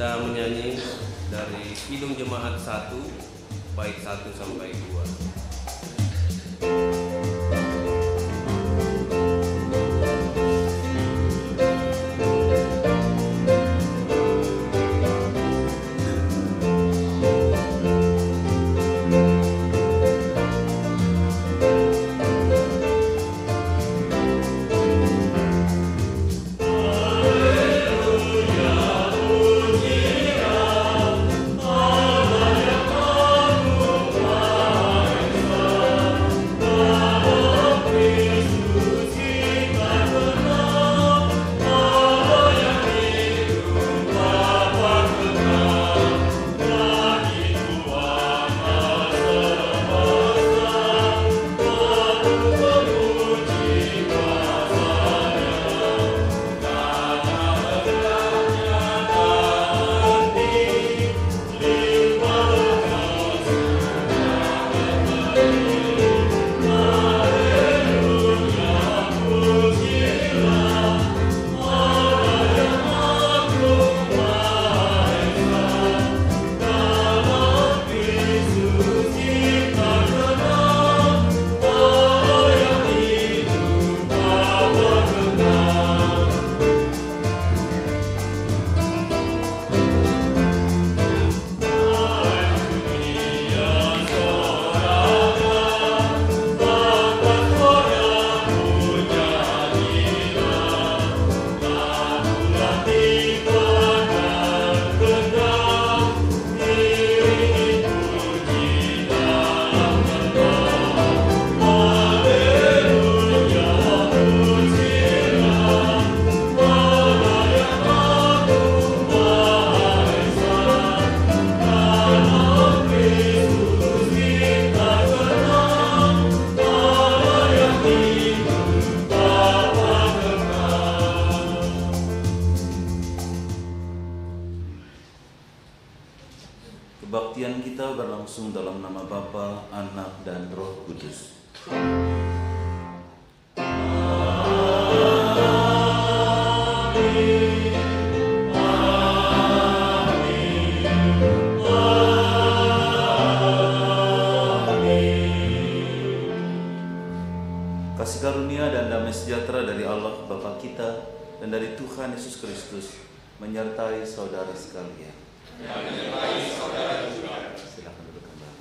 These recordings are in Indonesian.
Kita menyanyi dari Kidung Jemaat 1, bait 1 sampai 2. Kebaktian kita berlangsung dalam nama Bapa, Anak, dan Roh Kudus. Kasih karunia dan damai sejahtera dari Allah Bapa kita dan dari Tuhan Yesus Kristus menyertai saudara sekalian. Silakan duduk kembali.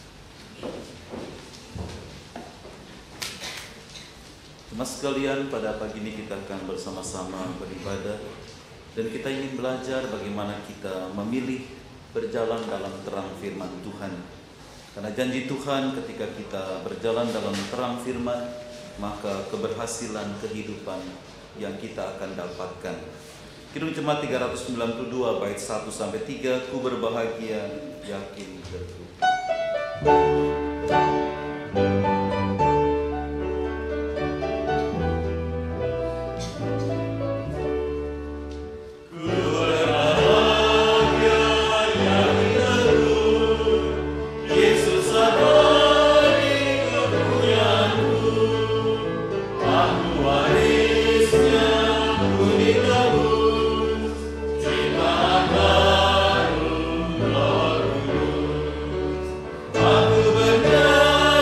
Jemaat sekalian, pada pagi ini kita akan bersama-sama beribadah dan kita ingin belajar bagaimana kita memilih berjalan dalam terang firman Tuhan. Karena janji Tuhan ketika kita berjalan dalam terang firman, maka keberhasilan kehidupan yang kita akan dapatkan. Kidung Jemaat 392 bait 1 sampai 3, ku berbahagia yakin bertuhan. Aku berjalan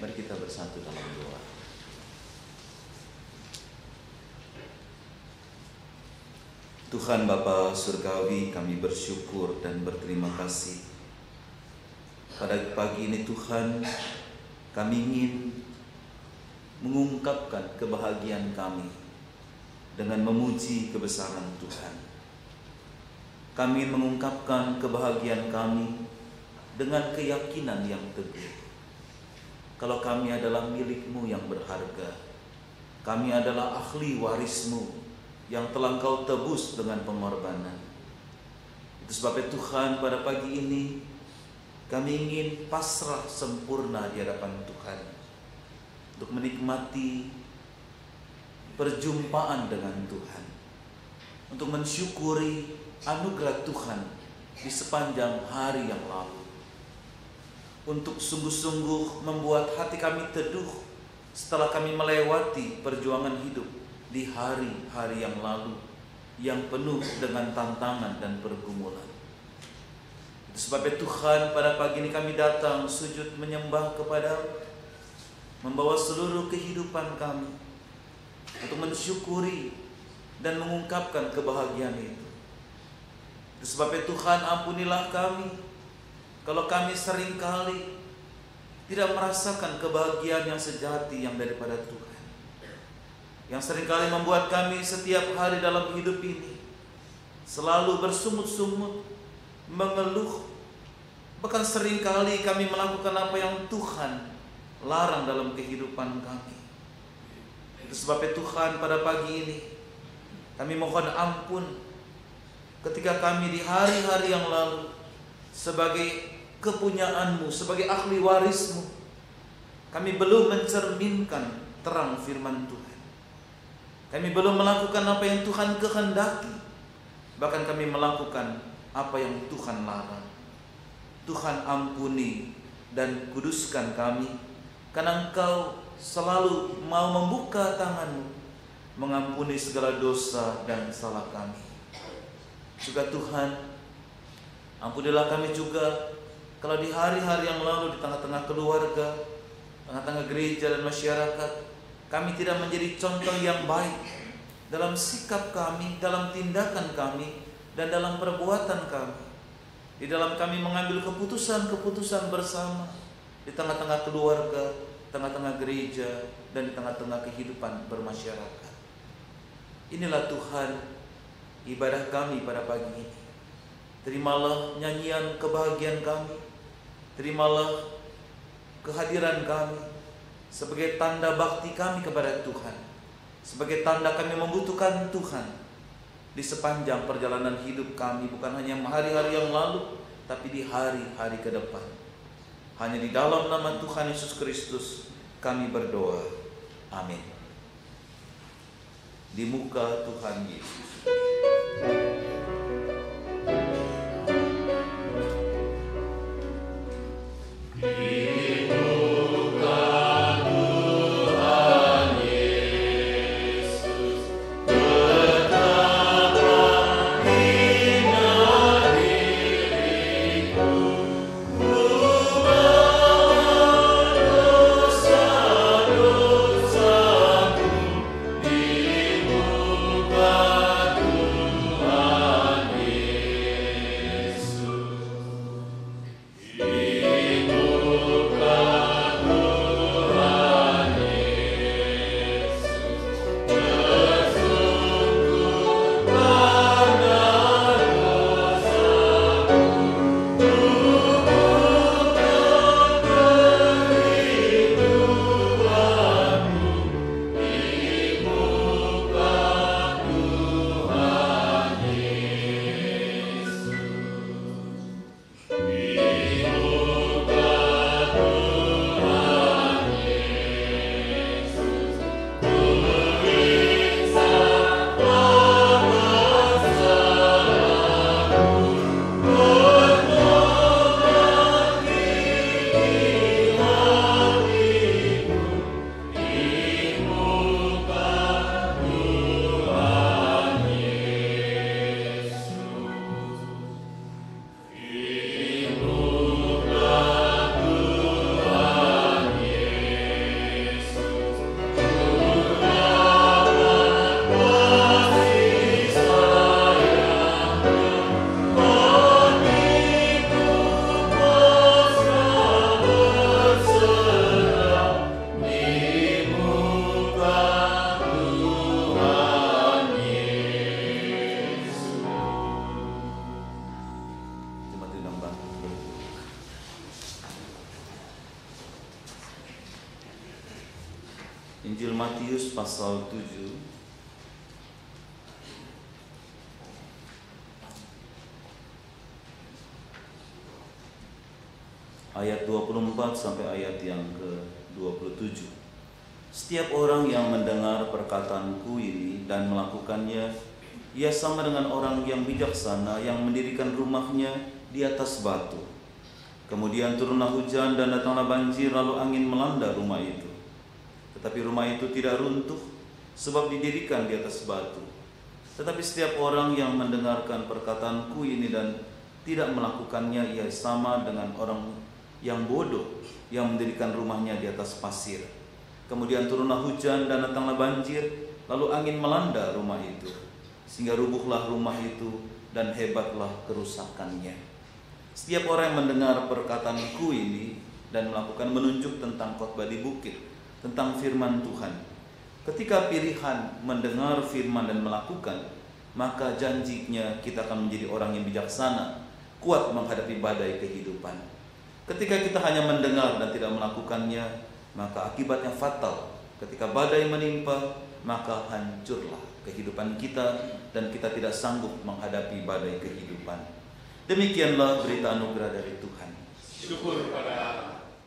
Mari kita bersatu dalam doa. Tuhan Bapa Surgawi, kami bersyukur dan berterima kasih. Pada pagi ini Tuhan, kami ingin mengungkapkan kebahagiaan kami dengan memuji kebesaran Tuhan. Kami mengungkapkan kebahagiaan kami dengan keyakinan yang teguh. Kalau kami adalah milik-Mu yang berharga, kami adalah ahli waris-Mu yang telah Engkau tebus dengan pengorbanan. Itu sebabnya Tuhan, pada pagi ini kami ingin pasrah sempurna di hadapan Tuhan untuk menikmati perjumpaan dengan Tuhan, untuk mensyukuri anugerah Tuhan di sepanjang hari yang lalu, untuk sungguh-sungguh membuat hati kami teduh setelah kami melewati perjuangan hidup di hari-hari yang lalu yang penuh dengan tantangan dan pergumulan. Itu sebabnya Tuhan, pada pagi ini kami datang sujud menyembah kepada-Mu, membawa seluruh kehidupan kami untuk mensyukuri dan mengungkapkan kebahagiaan itu. Itu sebabnya Tuhan, ampunilah kami kalau kami seringkali tidak merasakan kebahagiaan yang sejati yang daripada Tuhan, yang seringkali membuat kami setiap hari dalam hidup ini selalu bersungut-sungut, mengeluh. Bahkan seringkali kami melakukan apa yang Tuhan larang dalam kehidupan kami. Itu sebabnya Tuhan, pada pagi ini kami mohon ampun ketika kami di hari-hari yang lalu sebagai kepunyaan-Mu, sebagai ahli waris-Mu, kami belum mencerminkan terang firman Tuhan. Kami belum melakukan apa yang Tuhan kehendaki. Bahkan kami melakukan apa yang Tuhan larang. Tuhan, ampuni dan kuduskan kami, karena Engkau selalu mau membuka tangan-Mu, mengampuni segala dosa dan salah kami. Juga Tuhan, ampunilah kami juga kalau di hari-hari yang lalu di tengah-tengah keluarga, tengah-tengah gereja dan masyarakat, kami tidak menjadi contoh yang baik dalam sikap kami, dalam tindakan kami, dan dalam perbuatan kami. Di dalam kami mengambil keputusan-keputusan bersama di tengah-tengah keluarga, tengah-tengah gereja, dan di tengah-tengah kehidupan bermasyarakat. Inilah Tuhan ibadah kami pada pagi ini. Terimalah nyanyian kebahagiaan kami, terimalah kehadiran kami sebagai tanda bakti kami kepada Tuhan, sebagai tanda kami membutuhkan Tuhan di sepanjang perjalanan hidup kami, bukan hanya hari-hari yang lalu, tapi di hari-hari ke depan. Hanya di dalam nama Tuhan Yesus Kristus kami berdoa. Amin. Di muka Tuhan Yesus. Yesus. Injil Matius pasal 7 ayat 24 sampai ayat yang ke-27. Setiap orang yang mendengar perkataanku ini dan melakukannya, ia sama dengan orang yang bijaksana yang mendirikan rumahnya di atas batu. Kemudian turunlah hujan dan datanglah banjir, lalu angin melanda rumah itu. Tetapi rumah itu tidak runtuh, sebab didirikan di atas batu. Tetapi setiap orang yang mendengarkan perkataanku ini dan tidak melakukannya, ia sama dengan orang yang bodoh yang mendirikan rumahnya di atas pasir. Kemudian turunlah hujan dan datanglah banjir, lalu angin melanda rumah itu, sehingga rubuhlah rumah itu dan hebatlah kerusakannya. Setiap orang yang mendengar perkataanku ini dan melakukan, menunjuk tentang khotbah di bukit, tentang firman Tuhan. Ketika pilihan mendengar firman dan melakukan, maka janjinya kita akan menjadi orang yang bijaksana, kuat menghadapi badai kehidupan. Ketika kita hanya mendengar dan tidak melakukannya, maka akibatnya fatal. Ketika badai menimpa, maka hancurlah kehidupan kita dan kita tidak sanggup menghadapi badai kehidupan. Demikianlah berita anugerah dari Tuhan. Syukur kepada Allah.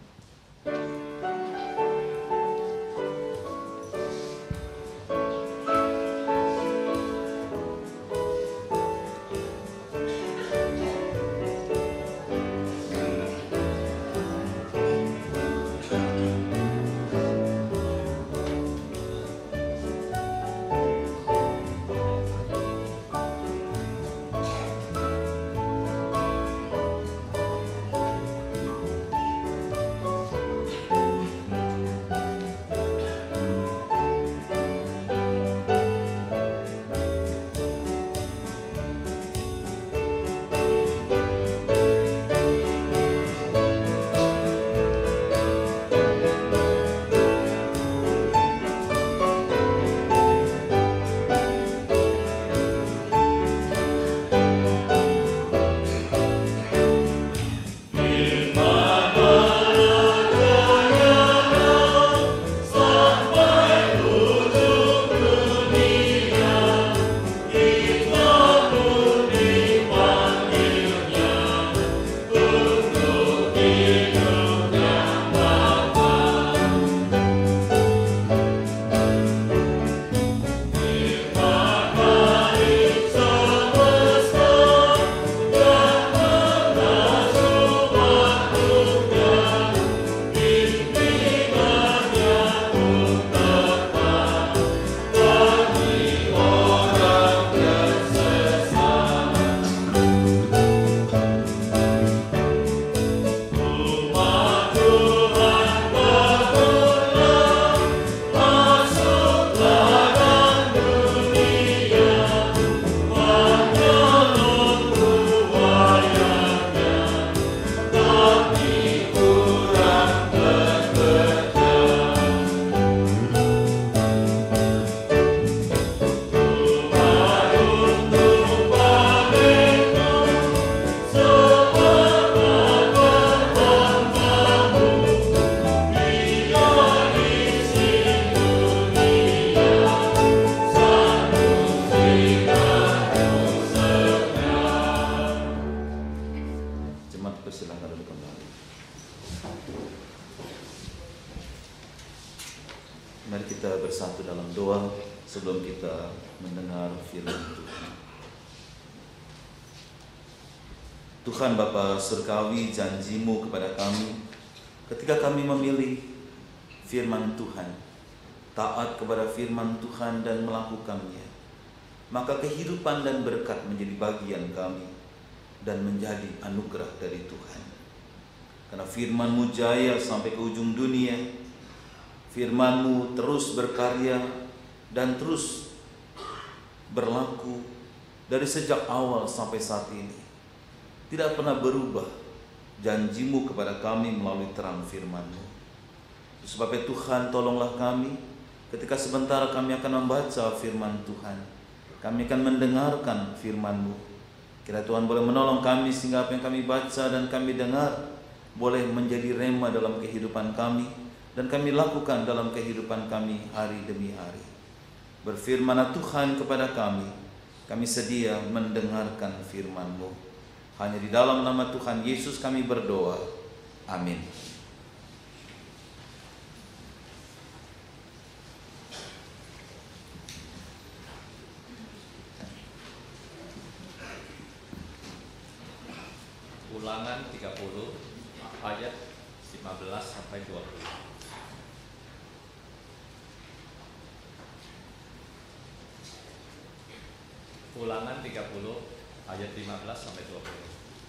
Mari kita bersatu dalam doa sebelum kita mendengar firman Tuhan. Tuhan Bapa Surgawi, janji-Mu kepada kami ketika kami memilih firman Tuhan, taat kepada firman Tuhan dan melakukannya, maka kehidupan dan berkat menjadi bagian kami dan menjadi anugerah dari Tuhan. Karena firman-Mu jaya sampai ke ujung dunia, firman-Mu terus berkarya dan terus berlaku dari sejak awal sampai saat ini. Tidak pernah berubah janji-Mu kepada kami melalui terang firman-Mu. Sebab itu Tuhan, tolonglah kami ketika sebentar kami akan membaca firman Tuhan, kami akan mendengarkan firman-Mu. Kiranya Tuhan boleh menolong kami sehingga apa yang kami baca dan kami dengar boleh menjadi rema dalam kehidupan kami, dan kami lakukan dalam kehidupan kami hari demi hari. Berfirmanlah Tuhan kepada kami sedia mendengarkan firman-Mu. Hanya di dalam nama Tuhan Yesus kami berdoa. Amin. Ulangan 30 ayat 15 sampai 20. Ulangan 30 ayat 15 sampai 20.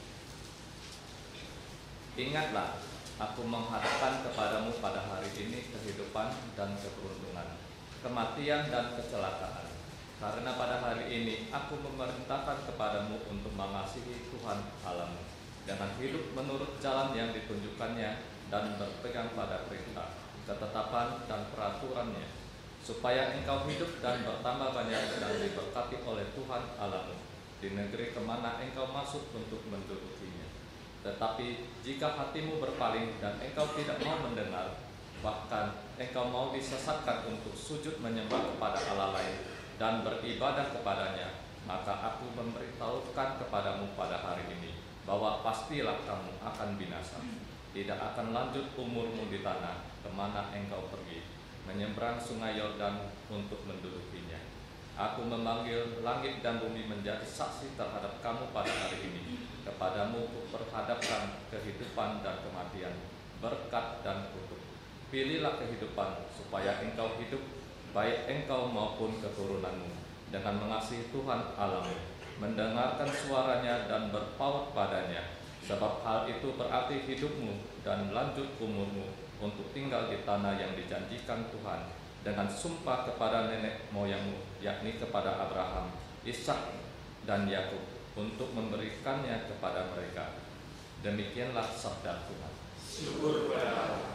Ingatlah, aku menghadapkan kepadamu pada hari ini kehidupan dan keberuntungan, kematian dan kecelakaan. Karena pada hari ini aku memerintahkan kepadamu untuk mengasihi Tuhan Allahmu dengan hidup menurut jalan yang ditunjukkannya dan berpegang pada perintah, ketetapan dan peraturannya, supaya engkau hidup dan bertambah banyak dan diberkati oleh Tuhan Allahmu di negeri kemana engkau masuk untuk mendudukinya. Tetapi jika hatimu berpaling dan engkau tidak mau mendengar, bahkan engkau mau disesatkan untuk sujud menyembah kepada Allah lain dan beribadah kepadanya, maka aku memberitahukan kepadamu pada hari ini bahwa pastilah kamu akan binasa. Tidak akan lanjut umurmu di tanah kemana engkau pergi, menyeberang sungai Yordan untuk mendudukinya. Aku memanggil langit dan bumi menjadi saksi terhadap kamu pada hari ini. Kepadamu kuperhadapkan kehidupan dan kematian, berkat dan kutuk. Pilihlah kehidupan supaya engkau hidup, baik engkau maupun keturunanmu, dengan mengasihi Tuhan Allahmu, mendengarkan suaranya dan berpaut padanya. Sebab hal itu berarti hidupmu dan lanjut umurmu untuk tinggal di tanah yang dijanjikan Tuhan dengan sumpah kepada nenek moyangmu, yakni kepada Abraham, Ishak dan Yakub, untuk memberikannya kepada mereka. Demikianlah sabda Tuhan. Syukur kepada Allah.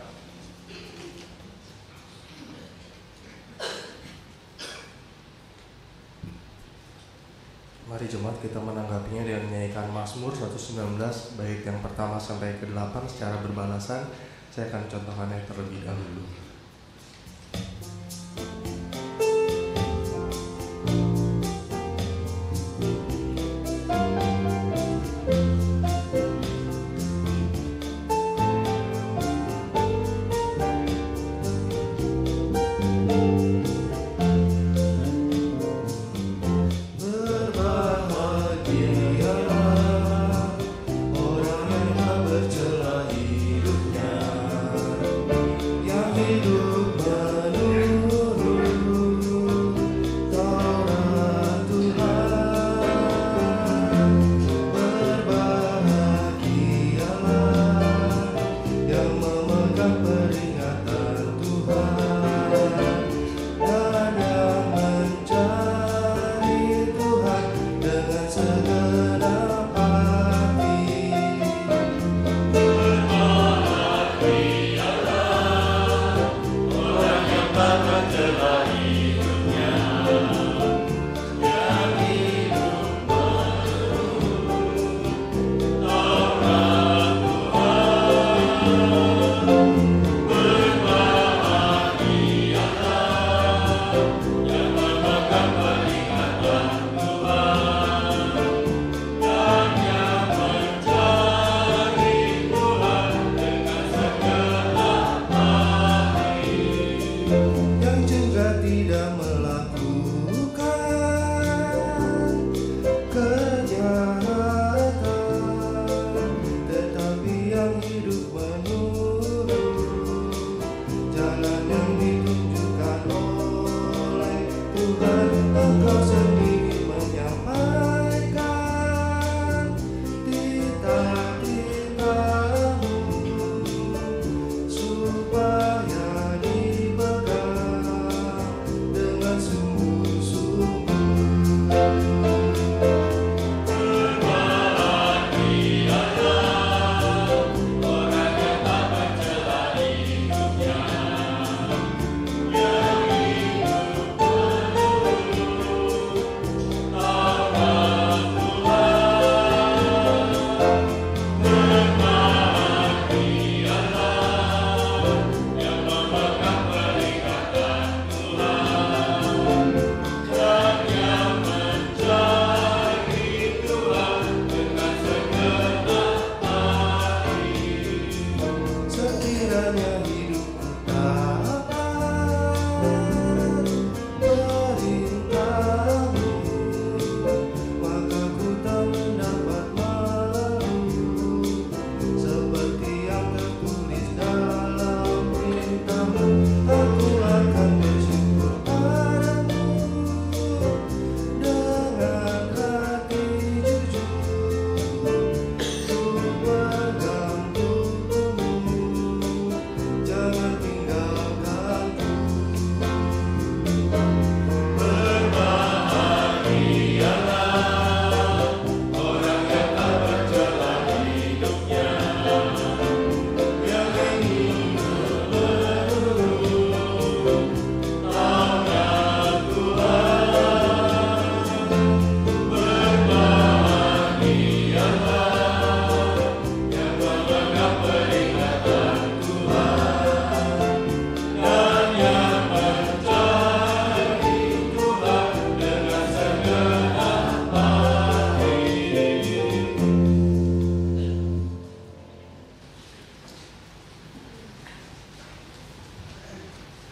Mari jemaat kita menanggapinya dengan menyanyikan Mazmur 119 bait yang pertama sampai ke-8 secara berbalasan. Saya akan contohkannya terlebih dahulu. Hidup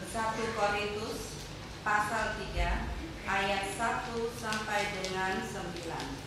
1 Korintus pasal 3 ayat 1 sampai dengan 9.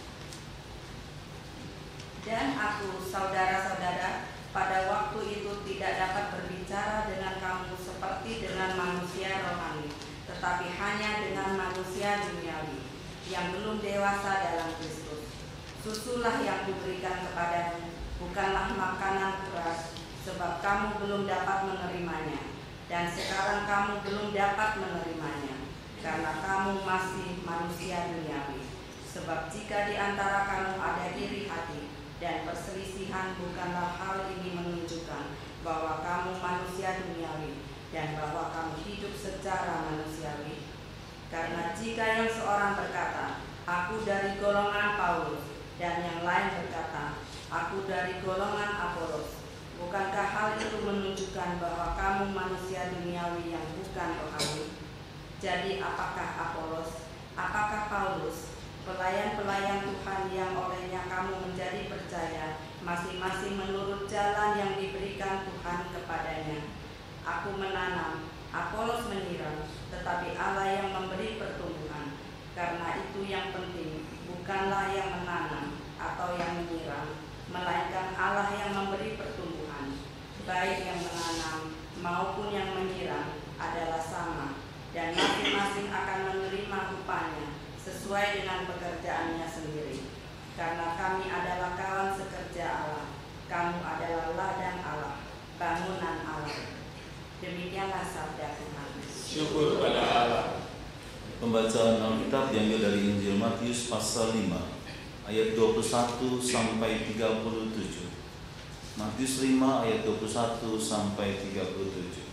Dan aku, saudara-saudara, pada waktu itu tidak dapat berbicara dengan kamu seperti dengan manusia rohani, tetapi hanya dengan manusia duniawi yang belum dewasa dalam Kristus. Susulah yang diberikan kepadamu, bukanlah makanan keras, sebab kamu belum dapat menerimanya, dan sekarang kamu belum dapat menerimanya, karena kamu masih manusia duniawi. Sebab jika di antara kamu ada iri hati dan perselisihan, bukanlah hal ini menunjukkan bahwa kamu manusia duniawi dan bahwa kamu hidup secara manusiawi. Karena jika yang seorang berkata, aku dari golongan Paulus, dan yang lain berkata, aku dari golongan Apolos, bukankah hal itu menunjukkan bahwa kamu manusia duniawi yang bukan rohani? Jadi apakah Apolos, apakah Paulus, pelayan-pelayan Tuhan yang olehnya kamu menjadi percaya, masing-masing menurut jalan yang diberikan Tuhan kepadanya? Aku menanam, Apolos menyiram, tetapi Allah yang memberi pertumbuhan. Karena itu yang penting, bukanlah yang menanam atau yang menyiram, melainkan Allah yang memberi pertumbuhan. Baik yang menanam maupun yang menyiram adalah sama, dan masing-masing akan menerima upahnya sesuai dengan pekerjaannya sendiri. Karena kami adalah kawan sekerja Allah, kamu adalah ladang Allah, bangunan Allah. Demikianlah sabda Tuhan. Syukur pada Allah. Pembacaan Alkitab diambil dari Injil Matius pasal 5 ayat 21 sampai 37. Matius 5 ayat 21 sampai 37.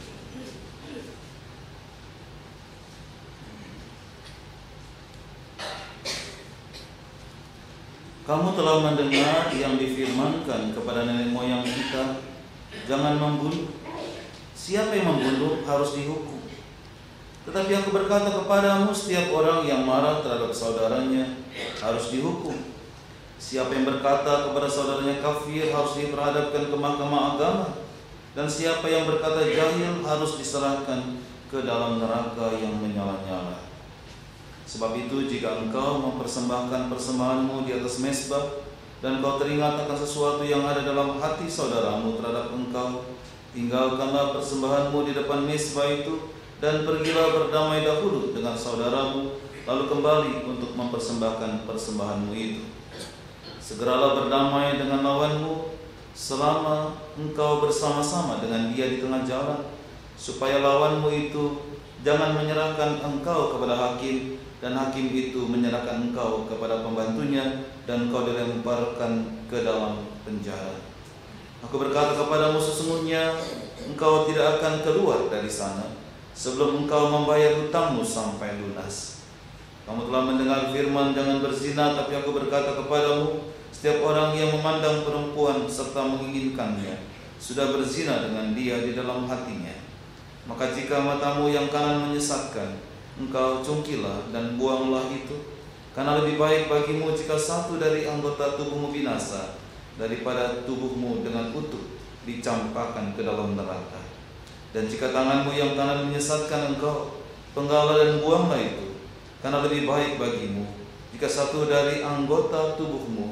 Kamu telah mendengar yang difirmankan kepada nenek moyang kita, jangan membunuh. Siapa yang membunuh harus dihukum. Tetapi aku berkata kepadamu, setiap orang yang marah terhadap saudaranya harus dihukum. Siapa yang berkata kepada saudaranya kafir harus diperhadapkan ke mahkamah agama. Dan siapa yang berkata jahil harus diserahkan ke dalam neraka yang menyala-nyala. Sebab itu jika engkau mempersembahkan persembahanmu di atas mezbah, dan kau teringat akan sesuatu yang ada dalam hati saudaramu terhadap engkau, tinggalkanlah persembahanmu di depan mezbah itu, dan pergilah berdamai dahulu dengan saudaramu, lalu kembali untuk mempersembahkan persembahanmu itu. Segeralah berdamai dengan lawanmu selama engkau bersama-sama dengan dia di tengah jalan, supaya lawanmu itu jangan menyerahkan engkau kepada hakim, dan hakim itu menyerahkan engkau kepada pembantunya, dan engkau dilemparkan ke dalam penjara. Aku berkata kepadamu, sesungguhnya engkau tidak akan keluar dari sana sebelum engkau membayar hutangmu sampai lunas. Kamu telah mendengar firman jangan berzina, tapi aku berkata kepadamu, setiap orang yang memandang perempuan serta menginginkannya sudah berzina dengan dia di dalam hatinya. Maka jika matamu yang kanan menyesatkan, engkau cungkilah dan buanglah itu, karena lebih baik bagimu jika satu dari anggota tubuhmu binasa daripada tubuhmu dengan utuh dicampakkan ke dalam neraka. Dan jika tanganmu yang kanan menyesatkan engkau, penggalah dan buanglah itu, karena lebih baik bagimu jika satu dari anggota tubuhmu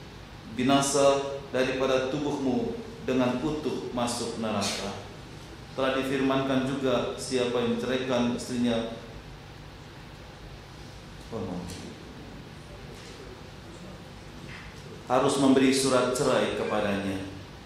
binasa daripada tubuhmu dengan utuh masuk neraka. Telah difirmankan juga, siapa yang menceraikan istrinya harus memberi surat cerai kepadanya.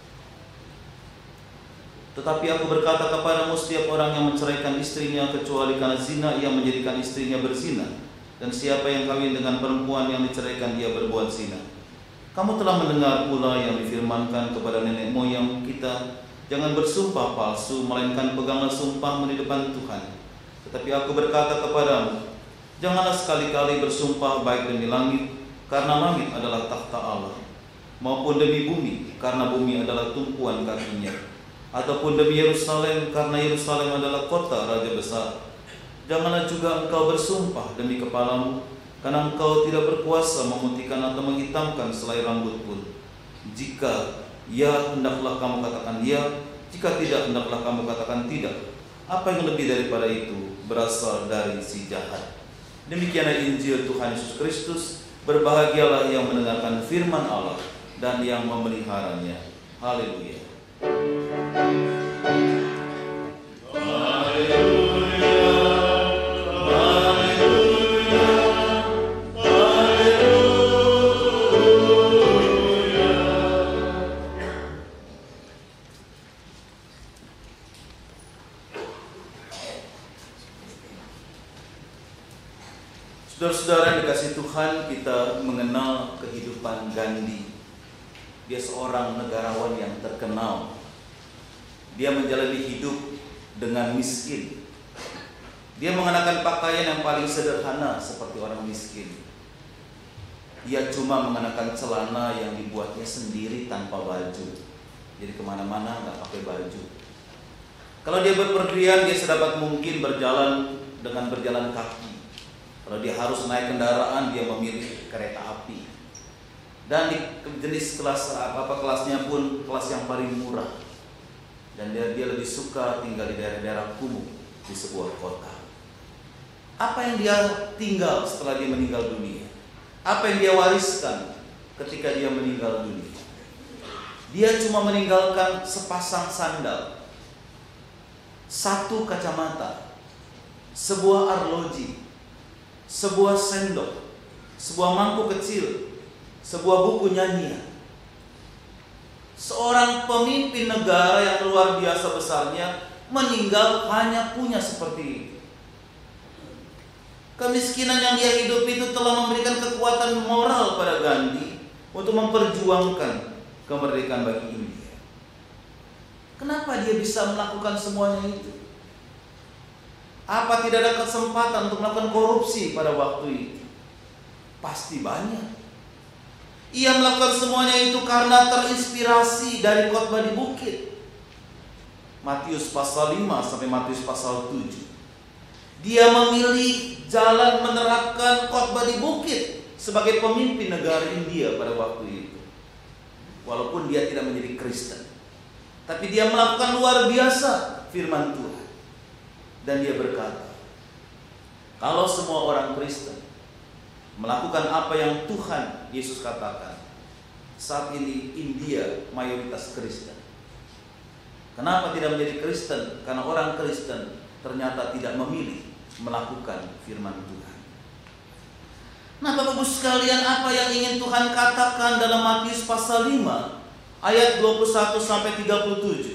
Tetapi aku berkata kepadamu, setiap orang yang menceraikan istrinya kecuali karena zina, ia menjadikan istrinya berzina. Dan siapa yang kawin dengan perempuan yang diceraikan, ia berbuat zina. Kamu telah mendengar pula yang difirmankan kepada nenek moyang kita, jangan bersumpah palsu, melainkan peganglah sumpahmu di depan Tuhan. Tetapi aku berkata kepadamu, janganlah sekali-kali bersumpah baik demi langit, karena langit adalah takhta Allah, maupun demi bumi, karena bumi adalah tumpuan kakinya, ataupun demi Yerusalem, karena Yerusalem adalah kota Raja besar. Janganlah juga engkau bersumpah demi kepalamu, karena engkau tidak berkuasa memutihkan atau menghitamkan selai rambut pun. Jika ya, hendaklah kamu katakan ya, jika tidak, hendaklah kamu katakan tidak. Apa yang lebih daripada itu berasal dari si jahat. Demikianlah Injil Tuhan Yesus Kristus. Berbahagialah yang mendengarkan firman Allah dan yang memeliharanya. Haleluya. Saudara-saudara yang dikasihi Tuhan, kita mengenal kehidupan Gandhi. Dia seorang negarawan yang terkenal. Dia menjalani hidup dengan miskin. Dia mengenakan pakaian yang paling sederhana seperti orang miskin. Dia cuma mengenakan celana yang dibuatnya sendiri tanpa baju. Jadi kemana-mana nggak pakai baju. Kalau dia berpergian, dia sedapat mungkin berjalan dengan berjalan kaki. Kalau dia harus naik kendaraan, dia memilih kereta api. Dan di jenis kelasnya pun kelas yang paling murah. Dan dia lebih suka tinggal di daerah-daerah kumuh di sebuah kota. Apa yang dia tinggal setelah dia meninggal dunia? Apa yang dia wariskan ketika dia meninggal dunia? Dia cuma meninggalkan sepasang sandal, satu kacamata, sebuah arloji, sebuah sendok, sebuah mangkuk kecil, sebuah buku nyanyian. Seorang pemimpin negara yang luar biasa besarnya meninggal hanya punya seperti itu. Kemiskinan yang dia hidup itu telah memberikan kekuatan moral pada Gandhi untuk memperjuangkan kemerdekaan bagi India. Kenapa dia bisa melakukan semuanya itu? Apa tidak ada kesempatan untuk melakukan korupsi pada waktu itu? Pasti banyak. Ia melakukan semuanya itu karena terinspirasi dari khotbah di bukit. Matius pasal 5 sampai Matius pasal 7. Dia memilih jalan menerapkan khotbah di bukit sebagai pemimpin negara India pada waktu itu. Walaupun dia tidak menjadi Kristen, tapi dia melakukan luar biasa firman Tuhan. Dan dia berkata, kalau semua orang Kristen melakukan apa yang Tuhan Yesus katakan, saat ini India mayoritas Kristen. Kenapa tidak menjadi Kristen? Karena orang Kristen ternyata tidak memilih melakukan firman Tuhan. Nah, Bapak Ibu sekalian, apa yang ingin Tuhan katakan dalam Matius pasal 5 ayat 21 sampai 37?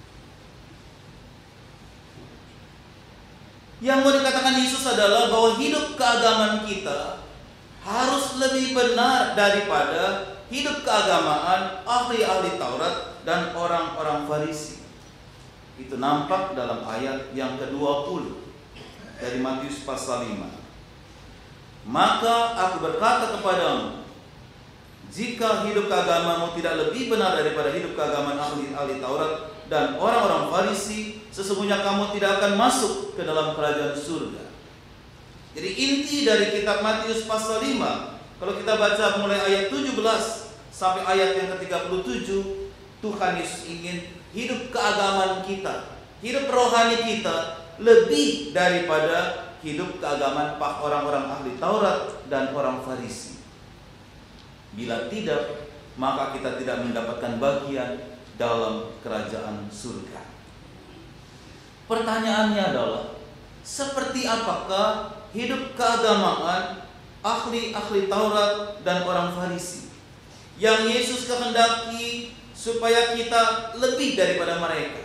Yang mau dikatakan Yesus adalah bahwa hidup keagamaan kita harus lebih benar daripada hidup keagamaan ahli-ahli Taurat dan orang-orang Farisi. Itu nampak dalam ayat yang ke-20 dari Matius pasal 5. Maka aku berkata kepadamu, jika hidup keagamaanmu tidak lebih benar daripada hidup keagamaan ahli-ahli Taurat dan orang-orang Farisi, sesungguhnya kamu tidak akan masuk ke dalam kerajaan surga. Jadi inti dari kitab Matius pasal 5, kalau kita baca mulai ayat 17 sampai ayat yang ke-37, Tuhan Yesus ingin hidup keagamaan kita, hidup rohani kita lebih daripada hidup keagamaan orang-orang ahli Taurat dan orang Farisi. Bila tidak, maka kita tidak mendapatkan bagian dalam kerajaan surga. Pertanyaannya adalah, seperti apakah hidup keagamaan ahli-ahli Taurat dan orang Farisi yang Yesus kehendaki supaya kita lebih daripada mereka?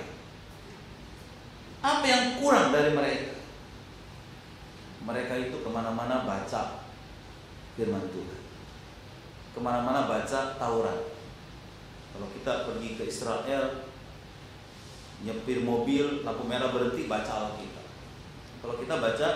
Apa yang kurang dari mereka? Mereka itu kemana-mana baca firman Tuhan, kemana-mana baca Taurat. Kalau kita pergi ke Israel, nyepir mobil, lampu merah berhenti, baca Alkitab. Kalau kita baca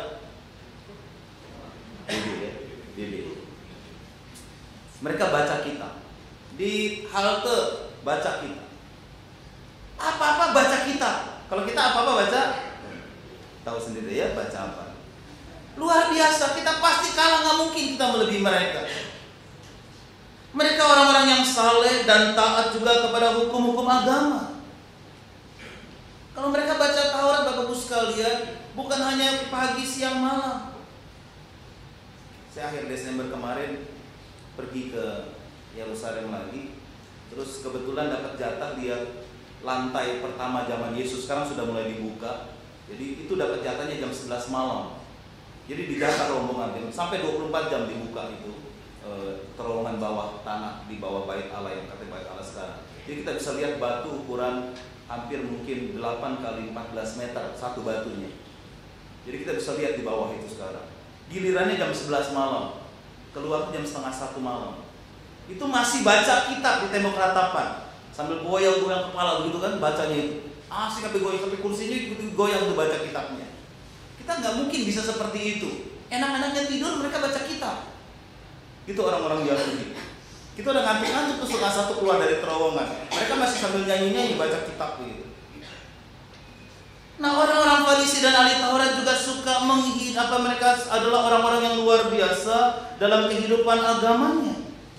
Bible. Mereka baca kitab. Di halte baca kitab. Apa-apa baca kitab. Kalau kita apa-apa baca, tahu sendiri ya, baca apa. Luar biasa, kita pasti kalah, nggak mungkin kita melebihi mereka. Mereka orang-orang yang saleh dan taat juga kepada hukum-hukum agama. Kalau mereka baca Taurat, Bapak Ibu sekalian, bukan hanya pagi, siang, malam. Saya akhir Desember kemarin pergi ke Yerusalem lagi. Terus kebetulan dapat jatah lihat lantai pertama zaman Yesus, sekarang sudah mulai dibuka. Jadi itu dapat jatahnya jam 11 malam. Jadi didata rombongan sampai 24 jam dibuka itu terowongan bawah tanah di bawah bait Allah yang katanya bait Allah sekarang. Jadi kita bisa lihat batu ukuran hampir mungkin 8 kali 14 meter satu batunya. Jadi kita bisa lihat di bawah itu sekarang. Gilirannya jam 11 malam, keluar jam setengah 1 malam. Itu masih baca kitab di tembok ratapan sambil goyang-goyang kepala begitu kan bacanya itu. Asik sampai goyang, sampai kursinya goyang tuh baca kitabnya. Kita nggak mungkin bisa seperti itu. Enak-enaknya tidur mereka baca kitab. Itu orang-orang Yahudi. Kita udah ngantuk-ngantuk tuh setengah 1 keluar dari terowongan. Mereka masih sambil nyanyi-nyanyi baca kitab gitu. Nah, orang-orang Farisi dan ahli Taurat juga suka mereka adalah orang-orang yang luar biasa dalam kehidupan agamanya.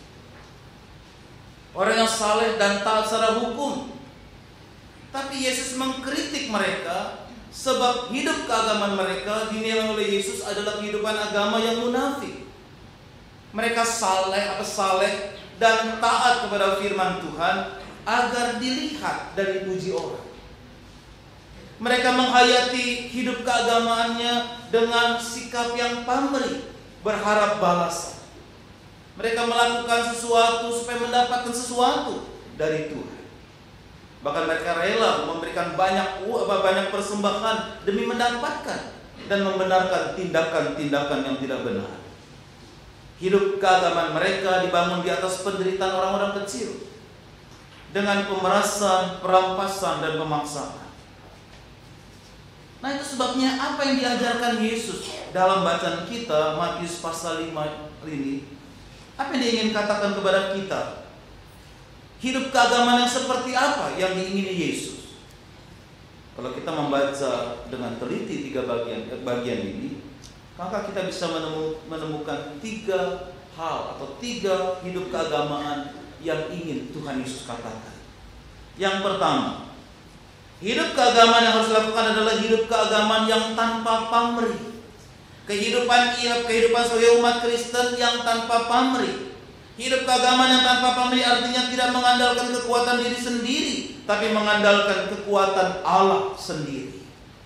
Orang yang saleh dan taat secara hukum. Tapi Yesus mengkritik mereka sebab hidup keagamaan mereka dinilai oleh Yesus adalah kehidupan agama yang munafik. Mereka saleh dan taat kepada firman Tuhan agar dilihat dan dipuji orang. Mereka menghayati hidup keagamaannya dengan sikap yang pamrih, berharap balasan. Mereka melakukan sesuatu supaya mendapatkan sesuatu dari Tuhan. Bahkan mereka rela memberikan banyak persembahan demi mendapatkan dan membenarkan tindakan-tindakan yang tidak benar. Hidup keagamaan mereka dibangun di atas penderitaan orang-orang kecil dengan pemerasan, perampasan, dan pemaksaan. Nah, itu sebabnya apa yang diajarkan Yesus dalam bacaan kita Matius pasal 5 ini, apa yang dia ingin katakan kepada kita? Hidup keagamaan yang seperti apa yang diingini Yesus? Kalau kita membaca dengan teliti 3 bagian ini, maka kita bisa menemukan 3 hal atau 3 hidup keagamaan yang ingin Tuhan Yesus katakan. Yang pertama, hidup keagamaan yang harus dilakukan adalah hidup keagamaan yang tanpa pamrih. Kehidupan sebagai umat Kristen yang tanpa pamrih. Hidup keagamaan yang tanpa pamrih artinya tidak mengandalkan kekuatan diri sendiri, tapi mengandalkan kekuatan Allah sendiri.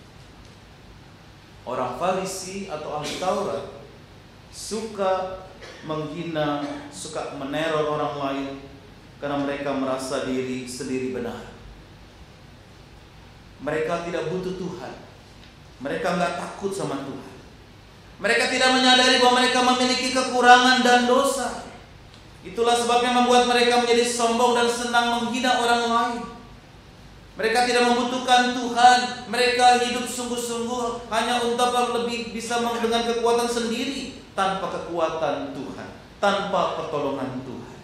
Orang Farisi atau ahli Taurat suka menghina, suka meneror orang lain karena mereka merasa diri sendiri benar. Mereka tidak butuh Tuhan. Mereka nggak takut sama Tuhan. Mereka tidak menyadari bahwa mereka memiliki kekurangan dan dosa. Itulah sebabnya membuat mereka menjadi sombong dan senang menghina orang lain. Mereka tidak membutuhkan Tuhan. Mereka hidup sungguh-sungguh hanya untuk lebih bisa dengan kekuatan sendiri, tanpa kekuatan Tuhan, tanpa pertolongan Tuhan.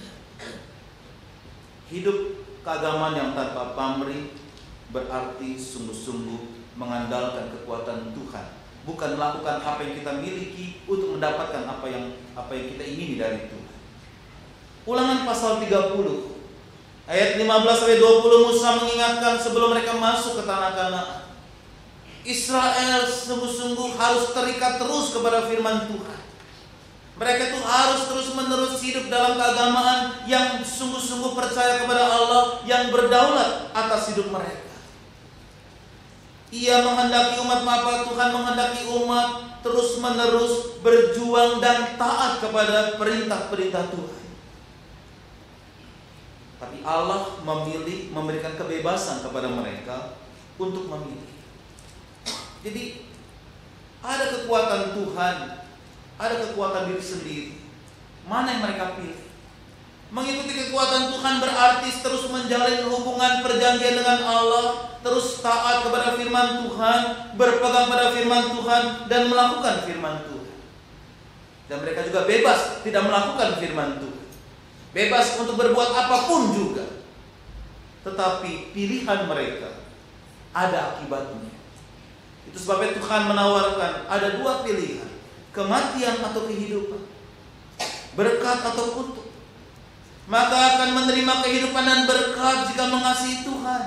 Hidup keagamaan yang tanpa pamrih berarti sungguh-sungguh mengandalkan kekuatan Tuhan, bukan melakukan apa yang kita miliki untuk mendapatkan apa yang kita ingini dari Tuhan. Ulangan pasal 30 ayat 15-20, Musa mengingatkan sebelum mereka masuk ke tanah Kanaan, Israel sungguh-sungguh harus terikat terus kepada firman Tuhan. Mereka itu harus terus-menerus hidup dalam keagamaan yang sungguh-sungguh percaya kepada Allah yang berdaulat atas hidup mereka. Ia menghendaki Tuhan menghendaki umat terus-menerus berjuang dan taat kepada perintah-perintah Tuhan. Tapi Allah memberikan kebebasan kepada mereka untuk memilih. Jadi ada kekuatan Tuhan, ada kekuatan diri sendiri. Mana yang mereka pilih? Mengikuti kekuatan Tuhan berarti terus menjalin hubungan perjanjian dengan Allah, terus taat kepada firman Tuhan, berpegang pada firman Tuhan, dan melakukan firman Tuhan. Dan mereka juga bebas tidak melakukan firman Tuhan, bebas untuk berbuat apapun juga. Tetapi pilihan mereka ada akibatnya. Itu sebabnya Tuhan menawarkan ada 2 pilihan, kematian atau kehidupan, berkat atau kutuk. Maka akan menerima kehidupan dan berkat jika mengasihi Tuhan,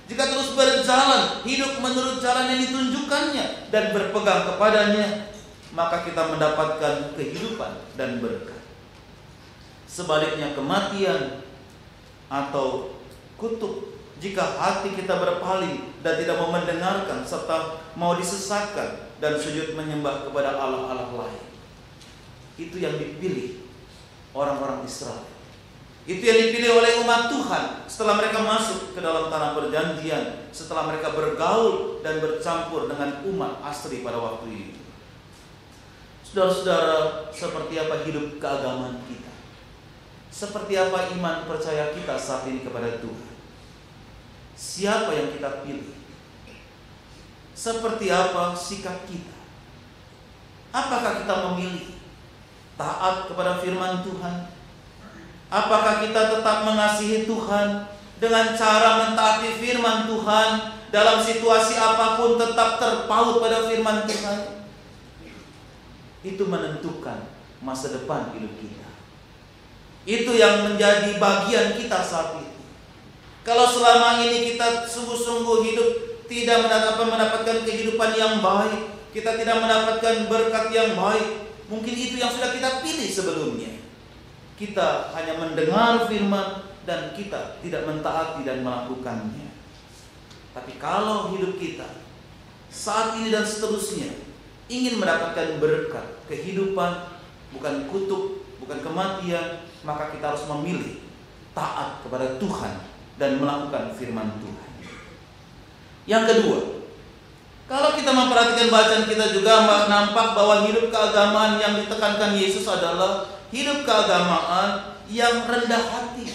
jika terus berjalan, hidup menurut jalan yang ditunjukkannya dan berpegang kepadanya, maka kita mendapatkan kehidupan dan berkat. Sebaliknya kematian atau kutuk jika hati kita berpaling dan tidak mau mendengarkan serta mau disesatkan dan sujud menyembah kepada Allah-Allah lain. Itu yang dipilih orang-orang Israel. Itu yang dipilih oleh umat Tuhan setelah mereka masuk ke dalam tanah perjanjian, setelah mereka bergaul dan bercampur dengan umat asli pada waktu itu. Saudara-saudara, seperti apa hidup keagamaan kita? Seperti apa iman percaya kita saat ini kepada Tuhan? Siapa yang kita pilih? Seperti apa sikap kita? Apakah kita memilih taat kepada firman Tuhan? Apakah kita tetap mengasihi Tuhan dengan cara mentaati firman Tuhan, dalam situasi apapun tetap terpaut pada firman Tuhan? Itu menentukan masa depan hidup kita. Itu yang menjadi bagian kita saat ini. Kalau selama ini kita sungguh-sungguh hidup tidak mendapatkan kehidupan yang baik, kita tidak mendapatkan berkat yang baik, mungkin itu yang sudah kita pilih sebelumnya. Kita hanya mendengar firman dan kita tidak mentaati dan melakukannya. Tapi kalau hidup kita saat ini dan seterusnya ingin mendapatkan berkat, kehidupan, bukan kutuk, bukan kematian, maka kita harus memilih taat kepada Tuhan dan melakukan firman Tuhan. Yang kedua, kalau kita memperhatikan bacaan kita juga nampak bahwa hidup keagamaan yang ditekankan Yesus adalah hidup keagamaan yang rendah hati.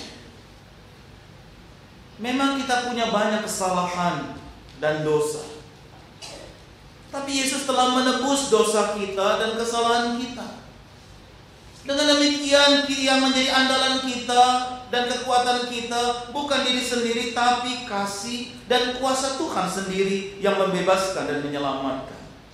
Memang kita punya banyak kesalahan dan dosa, tapi Yesus telah menebus dosa kita dan kesalahan kita. Dengan demikian, yang menjadi andalan kita dan kekuatan kita bukan diri sendiri, tapi kasih dan kuasa Tuhan sendiri yang membebaskan dan menyelamatkan.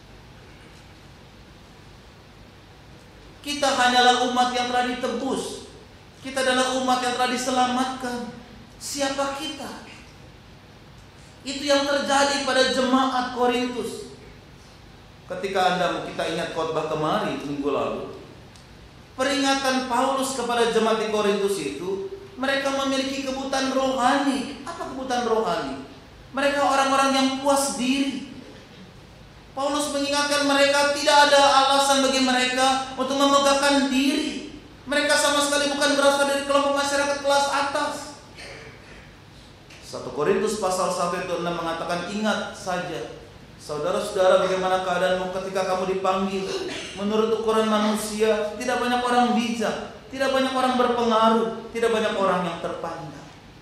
Kita hanyalah umat yang telah ditebus. Kita adalah umat yang telah diselamatkan. Siapa kita? Itu yang terjadi pada jemaat Korintus. Ketika kita ingat khotbah kemarin minggu lalu, peringatan Paulus kepada jemaat di Korintus itu, mereka memiliki kebutaan rohani. Apa kebutaan rohani? Mereka orang-orang yang puas diri. Paulus mengingatkan mereka tidak ada alasan bagi mereka untuk memegahkan diri. Mereka sama sekali bukan berasal dari kelompok masyarakat kelas atas. 1 Korintus pasal 1 ayat 6 mengatakan, ingat saja saudara-saudara bagaimana keadaanmu ketika kamu dipanggil. Menurut ukuran manusia, tidak banyak orang bijak, tidak banyak orang berpengaruh, tidak banyak orang yang terpandang.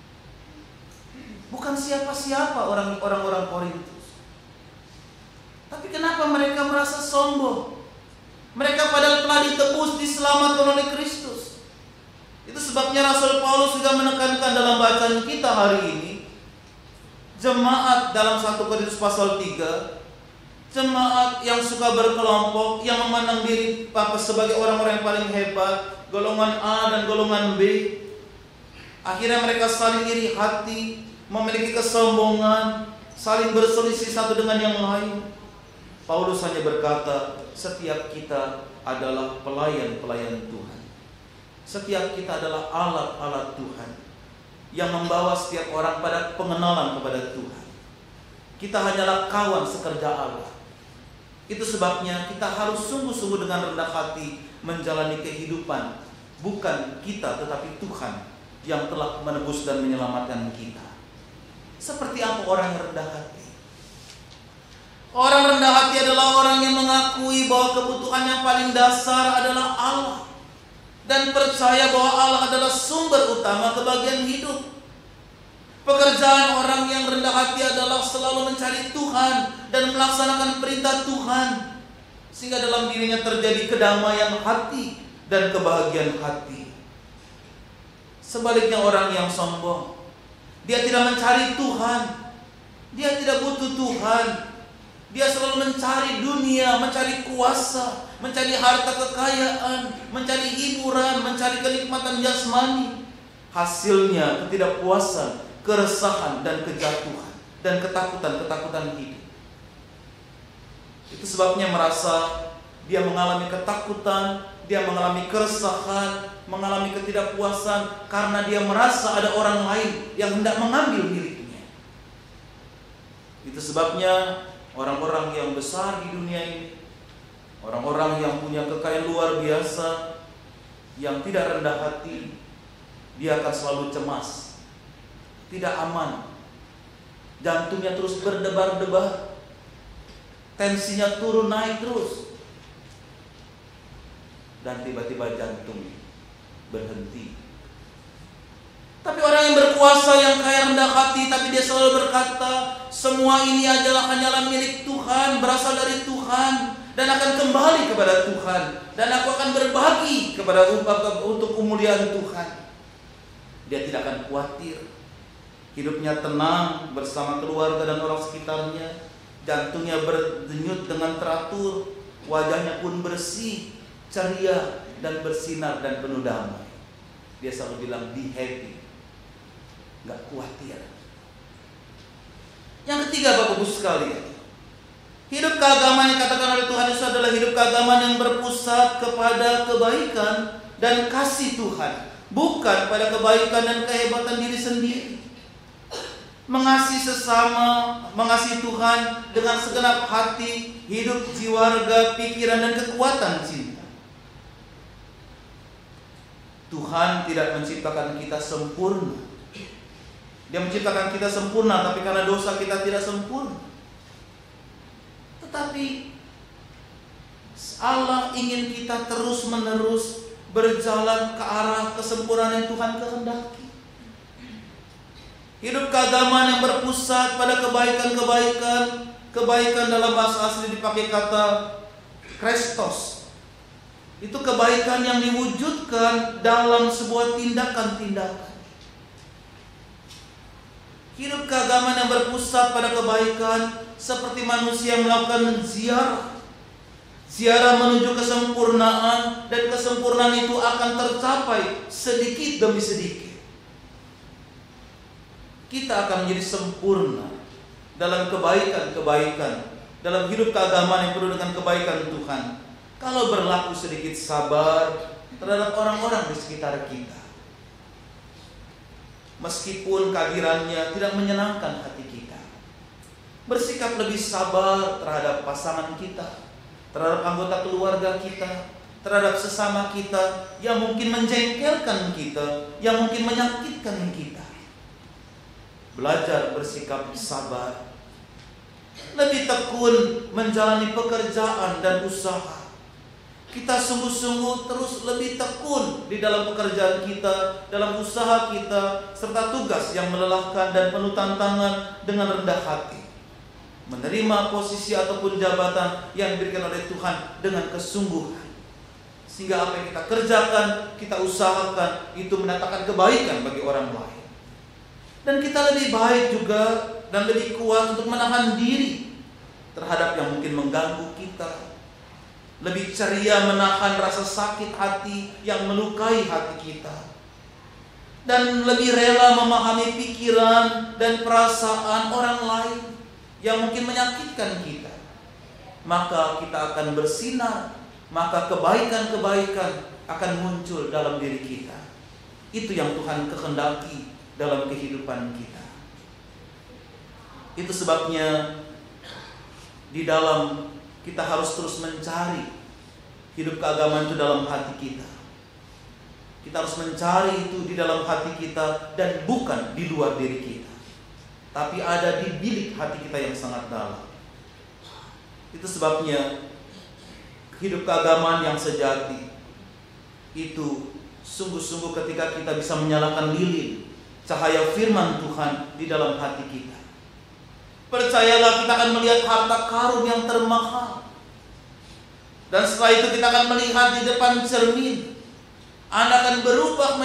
Bukan siapa-siapa orang-orang Korintus. Tapi kenapa mereka merasa sombong? Mereka padahal telah ditebus, diselamatkan oleh Kristus. Itu sebabnya Rasul Paulus juga menekankan dalam bacaan kita hari ini, jemaat dalam 1 Korintus pasal 3, jemaat yang suka berkelompok, yang memandang diri sebagai orang-orang yang paling hebat, golongan A dan golongan B. Akhirnya mereka saling iri hati, memiliki kesombongan, saling berselisih satu dengan yang lain. Paulus hanya berkata, setiap kita adalah pelayan-pelayan Tuhan. Setiap kita adalah alat-alat Tuhan yang membawa setiap orang pada pengenalan kepada Tuhan. Kita hanyalah kawan sekerja Allah. Itu sebabnya kita harus sungguh-sungguh dengan rendah hati menjalani kehidupan. Bukan kita, tetapi Tuhan yang telah menebus dan menyelamatkan kita. Seperti apa orang yang rendah hati? Orang rendah hati adalah orang yang mengakui bahwa kebutuhan yang paling dasar adalah Allah, dan percaya bahwa Allah adalah sumber utama kebahagiaan hidup. Pekerjaan orang yang rendah hati adalah selalu mencari Tuhan dan melaksanakan perintah Tuhan, sehingga dalam dirinya terjadi kedamaian hati dan kebahagiaan hati. Sebaliknya orang yang sombong, dia tidak mencari Tuhan, dia tidak butuh Tuhan. Dia selalu mencari dunia, mencari kuasa, mencari harta kekayaan, mencari hiburan, mencari kenikmatan jasmani. Hasilnya ketidakpuasan, keresahan dan kejatuhan. dan ketakutan-ketakutan hidup. Itu sebabnya merasa dia mengalami ketakutan, dia mengalami keresahan, mengalami ketidakpuasan karena dia merasa ada orang lain yang hendak mengambil miliknya. Itu sebabnya orang-orang yang besar di dunia ini, orang-orang yang punya kekayaan luar biasa, yang tidak rendah hati, dia akan selalu cemas, tidak aman, jantungnya terus berdebar-debar, tensinya turun naik terus, dan tiba-tiba jantung berhenti. Tapi orang yang berkuasa, yang kaya rendah hati, tapi dia selalu berkata, semua ini hanyalah milik Tuhan, berasal dari Tuhan, dan akan kembali kepada Tuhan, dan aku akan berbagi kepada untuk kemuliaan Tuhan. Dia tidak akan khawatir, hidupnya tenang bersama keluarga dan orang sekitarnya, jantungnya berdenyut dengan teratur, wajahnya pun bersih, ceria, dan bersinar dan penuh damai. Dia selalu bilang be happy, gak khawatir. Yang ketiga, Bapak Ibu sekalian, hidup keagamaan yang dikatakan oleh Tuhan Yesus adalah hidup keagamaan yang berpusat kepada kebaikan dan kasih Tuhan, bukan pada kebaikan dan kehebatan diri sendiri. Mengasihi sesama, mengasihi Tuhan dengan segenap hati, hidup, jiwa, raga, pikiran, dan kekuatan cinta. Tuhan tidak menciptakan kita sempurna. Dia menciptakan kita sempurna, tapi karena dosa kita tidak sempurna. Tetapi Allah ingin kita terus-menerus berjalan ke arah kesempurnaan yang Tuhan kehendaki. Hidup keagamaan yang berpusat pada kebaikan-kebaikan. Kebaikan dalam bahasa asli dipakai kata Kristos. Itu kebaikan yang diwujudkan dalam sebuah tindakan-tindakan. Hidup keagamaan yang berpusat pada kebaikan, seperti manusia melakukan ziarah. Ziarah menuju kesempurnaan, dan kesempurnaan itu akan tercapai sedikit demi sedikit. Kita akan menjadi sempurna dalam kebaikan-kebaikan, dalam hidup keagamaan yang penuh dengan kebaikan Tuhan, kalau berlaku sedikit sabar terhadap orang-orang di sekitar kita. Meskipun kehadirannya tidak menyenangkan hati kita, bersikap lebih sabar terhadap pasangan kita, terhadap anggota keluarga kita, terhadap sesama kita yang mungkin menjengkelkan kita, yang mungkin menyakitkan kita. Belajar bersikap sabar, lebih tekun menjalani pekerjaan dan usaha. Kita sungguh-sungguh terus lebih tekun di dalam pekerjaan kita, dalam usaha kita, serta tugas yang melelahkan dan penuh tantangan dengan rendah hati. Menerima posisi ataupun jabatan yang diberikan oleh Tuhan dengan kesungguhan. Sehingga apa yang kita kerjakan, kita usahakan, itu mendatangkan kebaikan bagi orang lain. Dan kita lebih baik juga dan lebih kuat untuk menahan diri terhadap yang mungkin mengganggu kita. Lebih ceria menahan rasa sakit hati yang melukai hati kita. Dan lebih rela memahami pikiran dan perasaan orang lain yang mungkin menyakitkan kita. Maka kita akan bersinar, maka kebaikan-kebaikan akan muncul dalam diri kita. Itu yang Tuhan kehendaki dalam kehidupan kita. Itu sebabnya di dalam kita harus terus mencari hidup keagamaan itu dalam hati kita. Kita harus mencari itu di dalam hati kita dan bukan di luar diri kita, tapi ada di bilik hati kita yang sangat dalam. Itu sebabnya hidup keagamaan yang sejati itu sungguh-sungguh ketika kita bisa menyalakan lilin cahaya firman Tuhan di dalam hati kita. Percayalah, kita akan melihat harta karun yang termahal. Dan setelah itu kita akan melihat di depan cermin. Anda akan berubah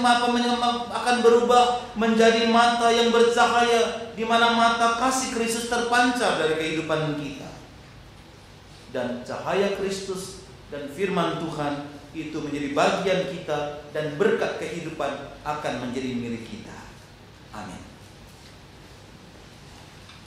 menjadi mata yang bercahaya, di mana mata kasih Kristus terpancar dari kehidupan kita. Dan cahaya Kristus dan firman Tuhan itu menjadi bagian kita, dan berkat kehidupan akan menjadi milik kita. Amin.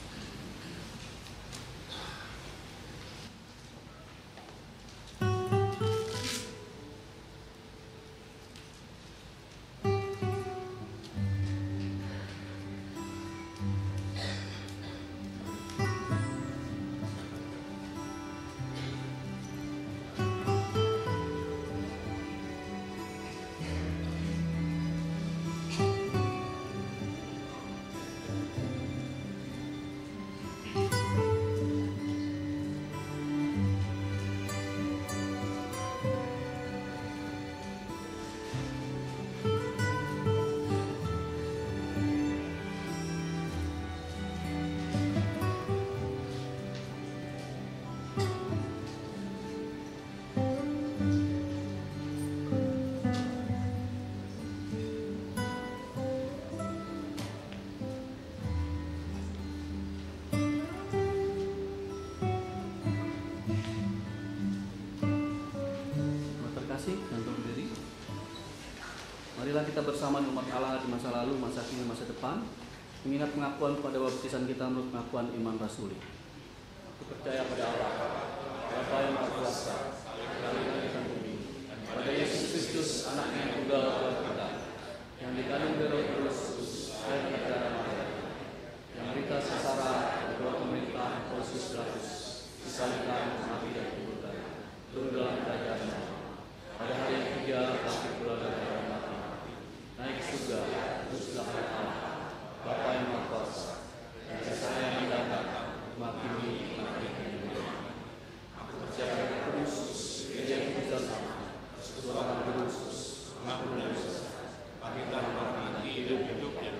kita bersama umat Allah di masa lalu, masa kini, masa depan, mengingat pengakuan pada baptisan kita menurut pengakuan iman rasuli. Aku percaya pada Allah, Bapa yang Maha Kuasa, Bapa yang langit bumi, pada Yesus Kristus, Anaknya yang tunggal Tuhan kita, yang dikandung dari Roh Kudus dan anak darah Maria, yang menderita sengsara di bawah pemerintahan Pontius Pilatus, disalibkan, mati dan dikuburkan, turun dalam kerajaan-Nya. Pada hari yang ketiga, bangkit pula dari orang mati, naik ke surga, terus sebelah kanan Allah, Bapa yang Maha Kuasa, dan Saya yang datang, menghakimi anak-anak dunia. Aku percaya pada Kudus, Gereja Kudus dan Tuhan Kudus, Maha Kudus, Bangkitan orang mati, hidup yang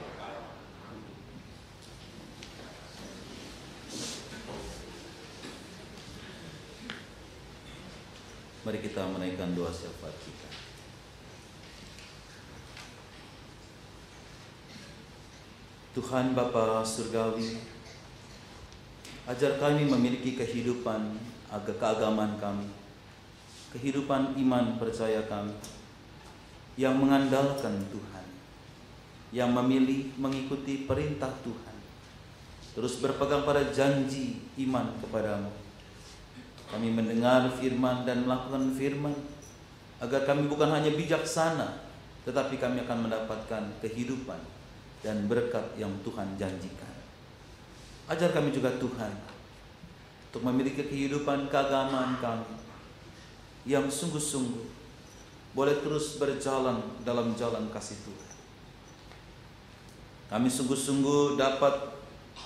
Mari kita menaikkan doa syafaat kita. Tuhan Bapa Surgawi, ajar kami memiliki kehidupan keagamaan kami, kehidupan iman percaya kami, yang mengandalkan Tuhan, yang memilih mengikuti perintah Tuhan, terus berpegang pada janji iman kepadamu. Kami mendengar firman dan melakukan firman, agar kami bukan hanya bijaksana, tetapi kami akan mendapatkan kehidupan dan berkat yang Tuhan janjikan. Ajar kami juga Tuhan, untuk memiliki kehidupan keagamaan kami, yang sungguh-sungguh boleh terus berjalan dalam jalan kasih Tuhan. Kami sungguh-sungguh dapat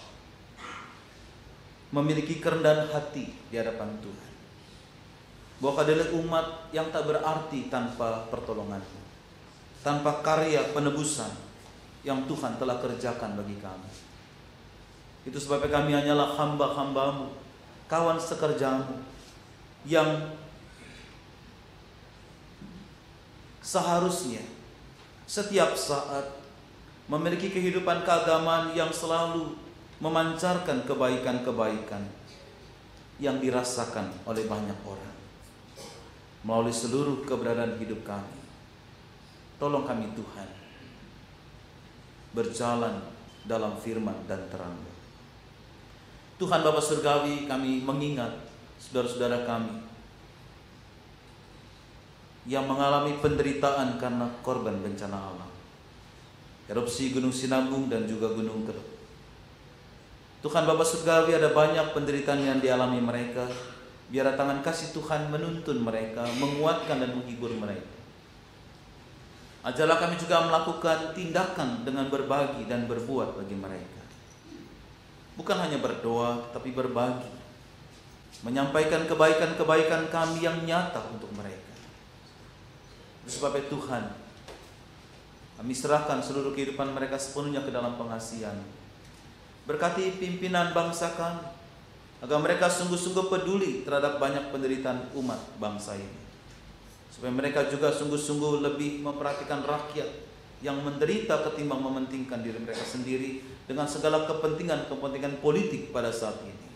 memiliki kerendahan hati di hadapan Tuhan, bahwa adalah umat yang tak berarti tanpa pertolongan-Mu, tanpa karya penebusan yang Tuhan telah kerjakan bagi kami. Itu sebabnya kami hanyalah hamba-hamba-Mu, kawan sekerja-Mu, yang seharusnya setiap saat memiliki kehidupan keagamaan yang selalu memancarkan kebaikan-kebaikan yang dirasakan oleh banyak orang melalui seluruh keberadaan hidup kami. Tolong kami Tuhan, berjalan dalam firman dan terang. Tuhan Bapa Surgawi, kami mengingat saudara-saudara kami yang mengalami penderitaan karena korban bencana alam, erupsi Gunung Sinabung dan juga Gunung Kedok. Tuhan Bapa Surgawi, ada banyak penderitaan yang dialami mereka. Biar tangan kasih Tuhan menuntun mereka, menguatkan dan menghibur mereka. Ajarlah kami juga melakukan tindakan dengan berbagi dan berbuat bagi mereka. Bukan hanya berdoa, tapi berbagi, menyampaikan kebaikan-kebaikan kami yang nyata untuk mereka. Sebab itu Tuhan, kami serahkan seluruh kehidupan mereka sepenuhnya ke dalam pengasihan. Berkati pimpinan bangsa kami, agar mereka sungguh-sungguh peduli terhadap banyak penderitaan umat bangsa ini, supaya mereka juga sungguh-sungguh lebih memperhatikan rakyat yang menderita ketimbang mementingkan diri mereka sendiri dengan segala kepentingan politik pada saat ini.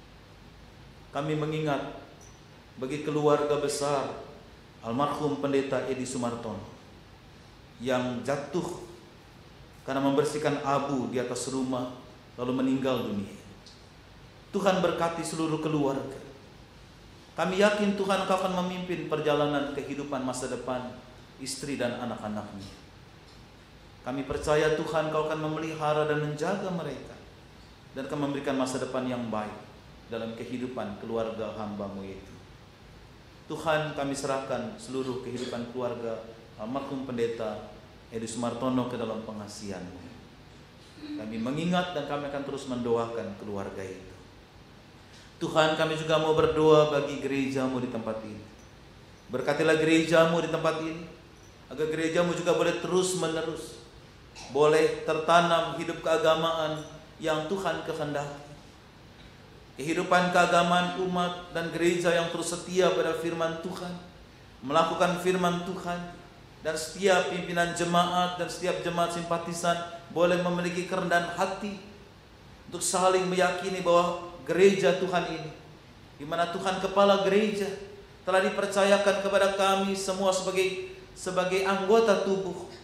Kami mengingat bagi keluarga besar almarhum Pendeta Edi Sumartono yang jatuh karena membersihkan abu di atas rumah lalu meninggal dunia. Tuhan berkati seluruh keluarga. Kami yakin Tuhan Engkau akan memimpin perjalanan kehidupan masa depan istri dan anak-anaknya. Kami percaya Tuhan Engkau akan memelihara dan menjaga mereka, dan akan memberikan masa depan yang baik dalam kehidupan keluarga hamba-Mu itu. Tuhan, kami serahkan seluruh kehidupan keluarga almarhum Pendeta Edi Sumartono ke dalam pengasihan-Mu. Kami mengingat dan kami akan terus mendoakan keluarga itu. Tuhan, kami juga mau berdoa bagi gereja-Mu di tempat ini. Berkatilah gereja-Mu di tempat ini, agar gereja-Mu juga boleh terus menerus, boleh tertanam hidup keagamaan yang Tuhan kehendaki. Kehidupan keagamaan umat dan gereja yang terus setia pada firman Tuhan, melakukan firman Tuhan, dan setiap pimpinan jemaat dan setiap jemaat simpatisan boleh memiliki kerendahan hati untuk saling meyakini bahwa gereja Tuhan ini, di mana Tuhan kepala gereja, telah dipercayakan kepada kami semua sebagai anggota tubuh,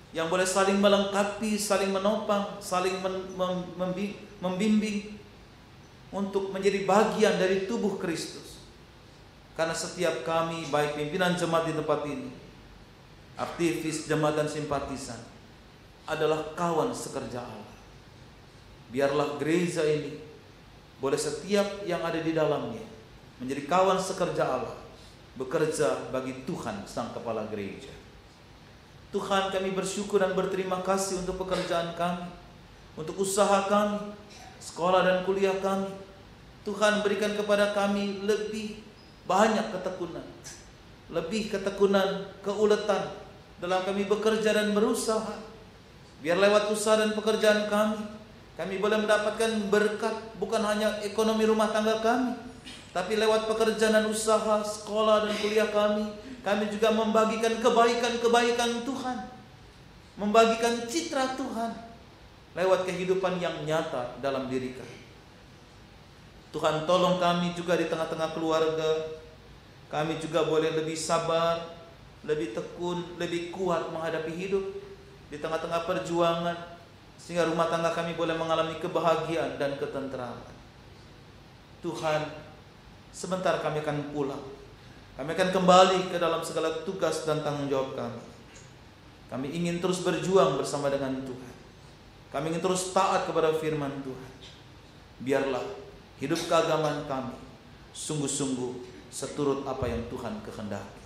yang boleh saling melengkapi, saling menopang, saling membimbing untuk menjadi bagian dari tubuh Kristus. Karena setiap kami, baik pimpinan jemaat di tempat ini, aktivis jemaat dan simpatisan, adalah kawan sekerja Allah. Biarlah gereja ini boleh setiap yang ada di dalamnya menjadi kawan sekerja Allah, bekerja bagi Tuhan Sang Kepala Gereja. Tuhan, kami bersyukur dan berterima kasih untuk pekerjaan kami, untuk usaha kami, sekolah dan kuliah kami. Tuhan, berikan kepada kami lebih banyak ketekunan, lebih ketekunan, keuletan dalam kami bekerja dan berusaha. Biar lewat usaha dan pekerjaan kami boleh mendapatkan berkat bukan hanya ekonomi rumah tangga kami, tapi lewat pekerjaan dan usaha, sekolah dan kuliah kami juga membagikan kebaikan-kebaikan Tuhan, membagikan citra Tuhan lewat kehidupan yang nyata dalam diri kami. Tuhan, tolong kami juga di tengah-tengah keluarga, kami juga boleh lebih sabar, lebih tekun, lebih kuat menghadapi hidup di tengah-tengah perjuangan, sehingga rumah tangga kami boleh mengalami kebahagiaan dan ketenteraman. Tuhan, sebentar kami akan pulang. Kami akan kembali ke dalam segala tugas dan tanggung jawab kami. Kami ingin terus berjuang bersama dengan Tuhan. Kami ingin terus taat kepada firman Tuhan. Biarlah hidup keagamaan kami sungguh-sungguh seturut apa yang Tuhan kehendaki.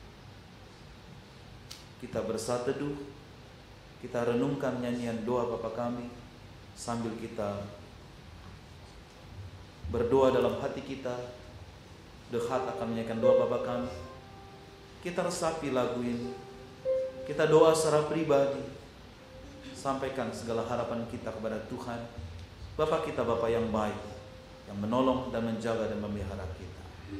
Kita bersatu teduh, kita renungkan nyanyian doa Bapa kami sambil kita berdoa dalam hati kita. Dehat akan menyanyikan doa Bapa kami. Kita resapi lagu ini, kita doa secara pribadi, sampaikan segala harapan kita kepada Tuhan. Bapa kita, Bapa yang baik, yang menolong dan menjaga dan memelihara kita.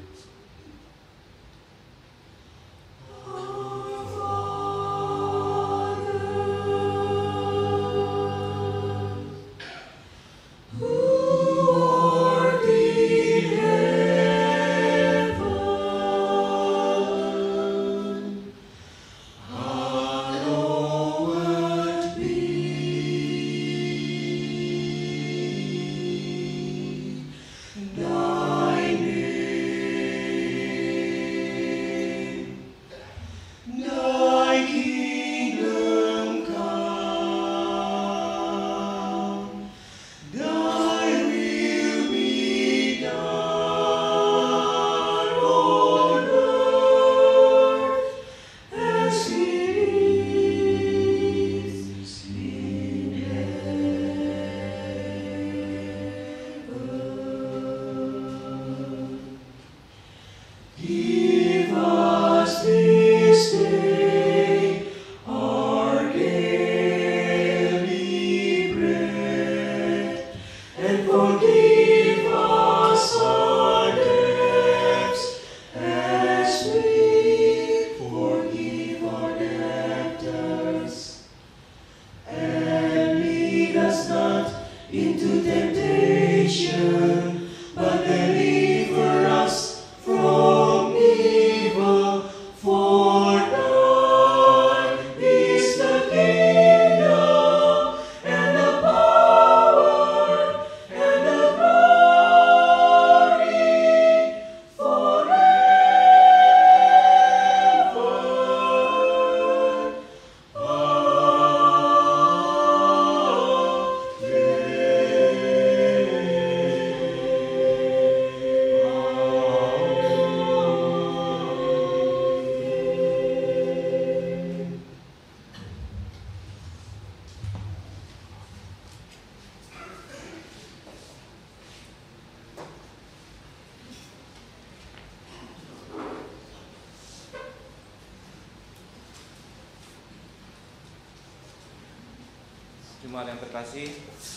Jemaat yang terkasih,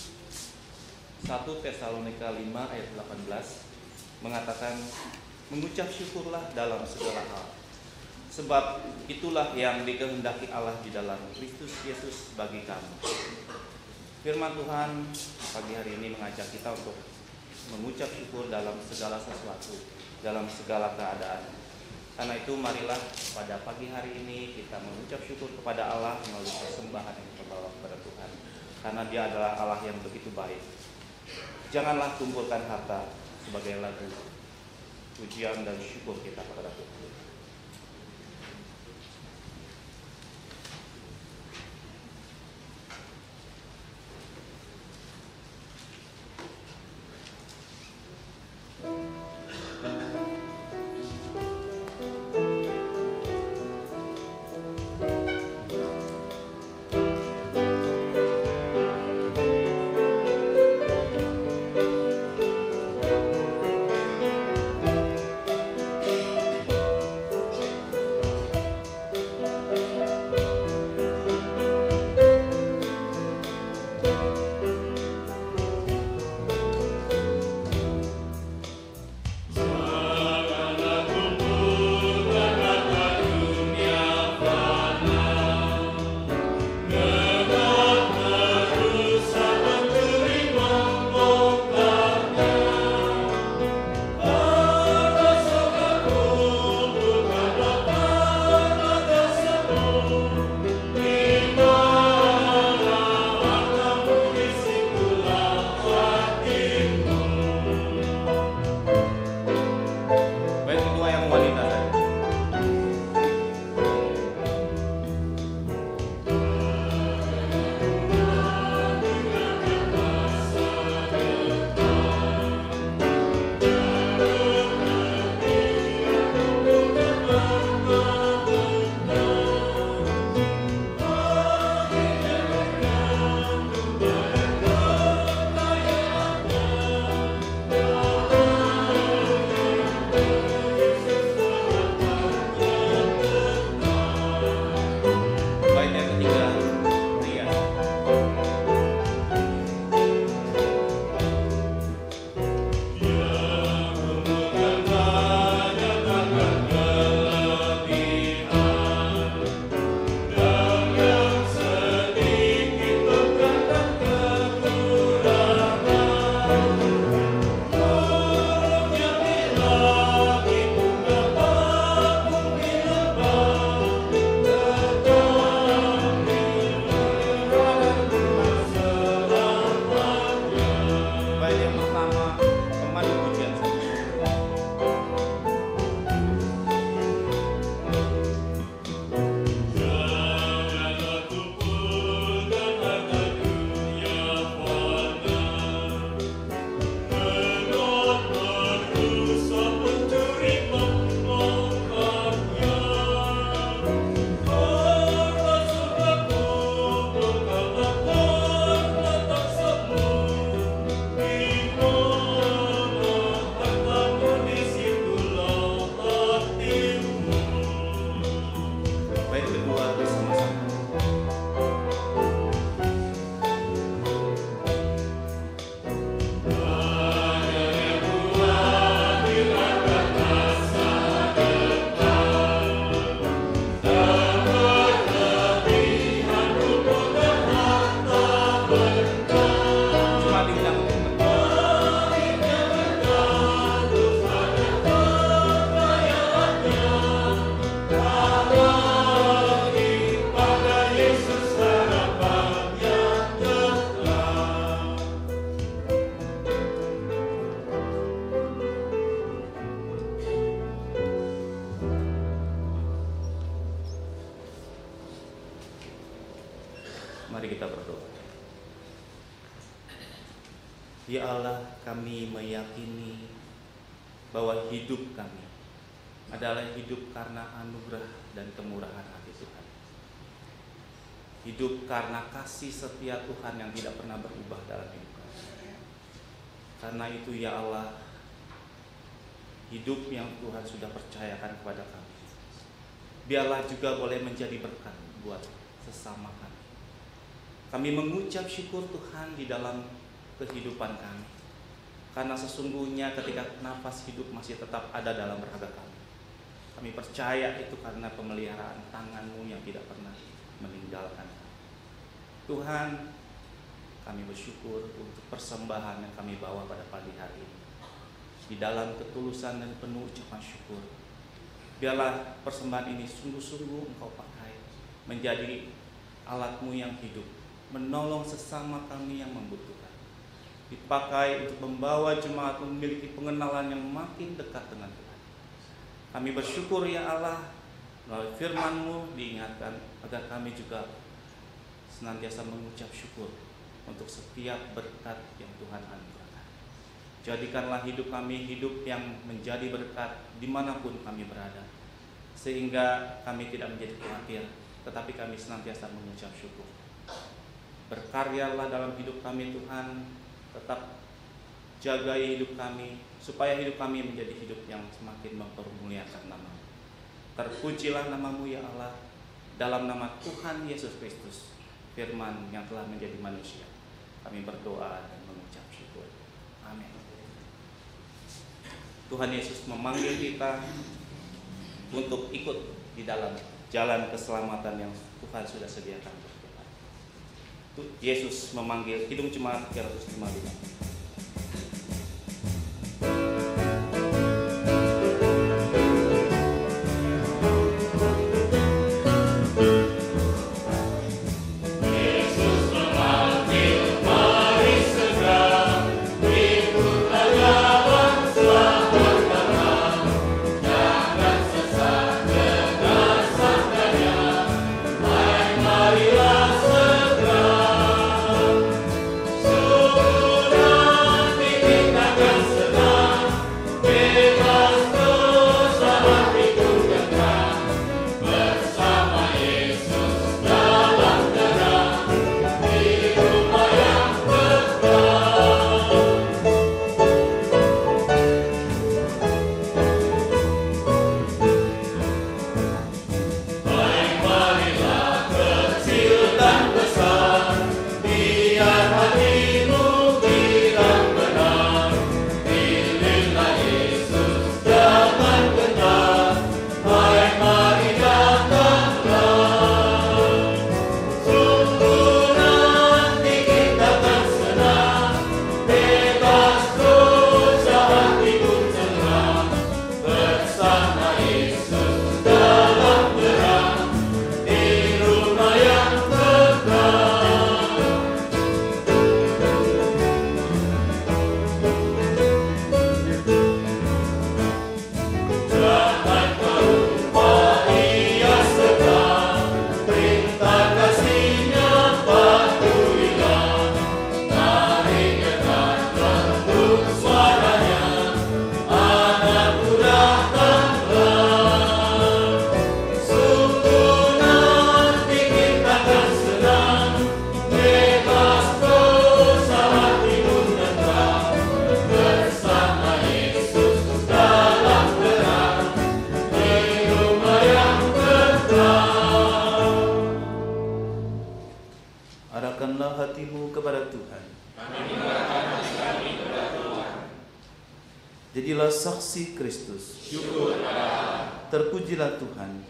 1 Tesalonika 5 ayat 18 mengatakan, mengucap syukurlah dalam segala hal, sebab itulah yang dikehendaki Allah di dalam Kristus Yesus bagi kamu. Firman Tuhan pagi hari ini mengajak kita untuk mengucap syukur dalam segala sesuatu, dalam segala keadaan. Karena itu marilah pada pagi hari ini kita mengucap syukur kepada Allah melalui persembahan yang kita bawa kepada Tuhan. Karena Dia adalah Allah yang begitu baik. Janganlah kumpulkan harta sebagai lagu pujian dan syukur kita kepada Tuhan. Mari kita berdoa. Ya Allah, kami meyakini bahwa hidup kami adalah hidup karena anugerah dan kemurahan hati Tuhan. Hidup karena kasih setia Tuhan yang tidak pernah berubah dalam hidup kami. Karena itu ya Allah, hidup yang Tuhan sudah percayakan kepada kami, biarlah juga boleh menjadi berkat buat sesama kami. Kami mengucap syukur Tuhan di dalam kehidupan kami, karena sesungguhnya ketika nafas hidup masih tetap ada dalam raga kami, kami percaya itu karena pemeliharaan tangan-Mu yang tidak pernah meninggalkan kami. Tuhan, kami bersyukur untuk persembahan yang kami bawa pada pagi hari ini. Di dalam ketulusan dan penuh ucapan syukur, biarlah persembahan ini sungguh-sungguh Engkau pakai menjadi alat-Mu yang hidup, menolong sesama kami yang membutuhkan. Dipakai untuk membawa jemaat memiliki pengenalan yang makin dekat dengan Tuhan. Kami bersyukur ya Allah, melalui firman-Mu diingatkan agar kami juga senantiasa mengucap syukur untuk setiap berkat yang Tuhan anugerahkan. Jadikanlah hidup kami hidup yang menjadi berkat dimanapun kami berada, sehingga kami tidak menjadi khawatir, tetapi kami senantiasa mengucap syukur. Berkaryalah dalam hidup kami Tuhan, tetap jagai hidup kami, supaya hidup kami menjadi hidup yang semakin mempermuliakan nama-Mu. Terpujilah nama-Mu ya Allah, dalam nama Tuhan Yesus Kristus, firman yang telah menjadi manusia. Kami berdoa dan mengucap syukur. Amin. Tuhan Yesus memanggil kita untuk ikut di dalam jalan keselamatan yang Tuhan sudah sediakan untuk kita. Yesus memanggil, Kidung Jemaat 355. Arahkanlah hatimu kepada Tuhan. Jadilah saksi Kristus. Terpujilah Tuhan.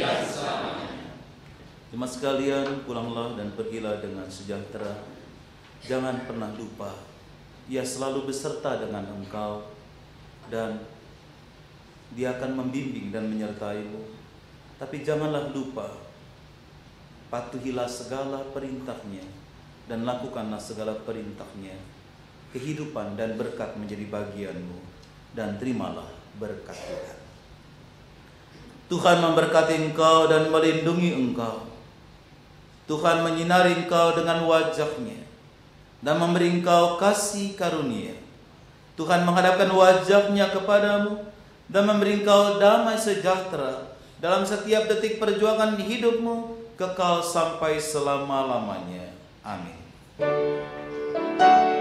Jemaat sekalian, pulanglah dan pergilah dengan sejahtera. Jangan pernah lupa, Ia selalu beserta dengan engkau, dan Dia akan membimbing dan menyertaimu. Tapi janganlah lupa, patuhilah segala perintahnya dan lakukanlah segala perintahnya. Kehidupan dan berkat menjadi bagianmu, dan terimalah berkat Tuhan. Tuhan memberkati engkau dan melindungi engkau. Tuhan menyinari engkau dengan wajah-Nya dan memberi engkau kasih karunia. Tuhan menghadapkan wajah-Nya kepadamu dan memberi engkau damai sejahtera dalam setiap detik perjuangan hidupmu, kekal sampai selama-lamanya. Amin.